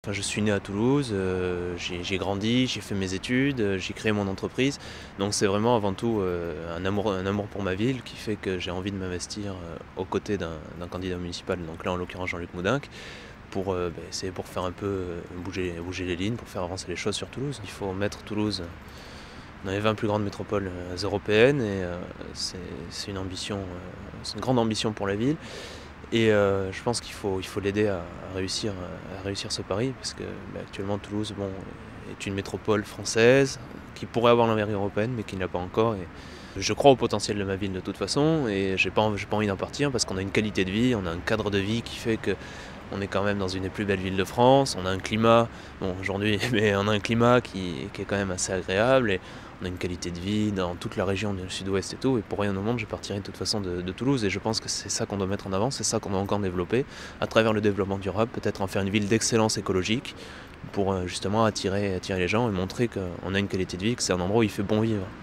Enfin, je suis né à Toulouse, j'ai grandi, j'ai fait mes études, j'ai créé mon entreprise. Donc c'est vraiment avant tout un amour pour ma ville qui fait que j'ai envie de m'investir aux côtés d'un candidat municipal, donc là en l'occurrence Jean-Luc Moudenc, pour essayer pour faire un peu bouger les lignes, pour faire avancer les choses sur Toulouse. Il faut mettre Toulouse dans les 20 plus grandes métropoles européennes et c'est une ambition, c'est une grande ambition pour la ville. Et je pense qu'il faut l'aider à réussir ce pari, parce que actuellement Toulouse est une métropole française qui pourrait avoir l'envergure européenne mais qui ne l'a pas encore. Et je crois au potentiel de ma ville de toute façon et j'ai pas envie d'en partir parce qu'on a une qualité de vie, on a un cadre de vie qui fait que on est quand même dans une des plus belles villes de France, on a un climat, bon aujourd'hui, mais on a un climat qui est quand même assez agréable et on a une qualité de vie dans toute la région du sud-ouest et tout, et pour rien au monde je partirai de toute façon de Toulouse et je pense que c'est ça qu'on doit mettre en avant, c'est ça qu'on doit encore développer à travers le développement durable, peut-être en faire une ville d'excellence écologique pour justement attirer les gens et montrer qu'on a une qualité de vie, que c'est un endroit où il fait bon vivre.